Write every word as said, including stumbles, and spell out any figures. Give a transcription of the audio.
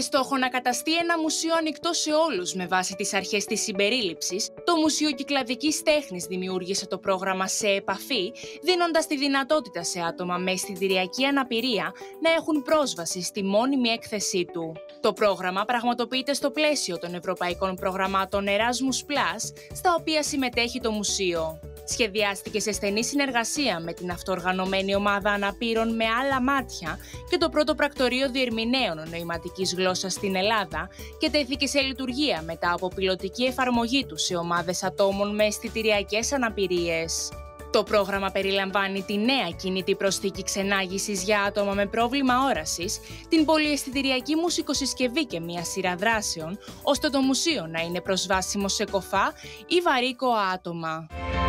στόχο να καταστεί ένα μουσείο ανοιχτό σε όλους με βάση τις αρχές της συμπερίληψης, το Μουσείο Κυκλαδικής Τέχνης δημιούργησε το πρόγραμμα «Σε επαφή», δίνοντας τη δυνατότητα σε άτομα με αισθητηριακή αναπηρία να έχουν πρόσβαση στη μόνιμη έκθεσή του. Το πρόγραμμα πραγματοποιείται στο πλαίσιο των ευρωπαϊκών προγραμμάτων Erasmus Plus, στα οποία συμμετέχει το μουσείο. Σχεδιάστηκε σε στενή συνεργασία με την αυτοοργανωμένη ομάδα αναπήρων με άλλα μάτια και το πρώτο πρακτορείο διερμηνέων νοηματικής γλώσσας στην Ελλάδα και τέθηκε σε λειτουργία μετά από πιλωτική εφαρμογή του σε ομάδες ατόμων με αισθητηριακές αναπηρίες. Το πρόγραμμα περιλαμβάνει τη νέα κινητή προσθήκη ξενάγησης για άτομα με πρόβλημα όρασης, την πολυαισθητηριακή μουσικοσυσκευή και μια σειρά δράσεων, ώστε το μουσείο να είναι προσβάσιμο σε κοφά ή βαρύκοα άτομα.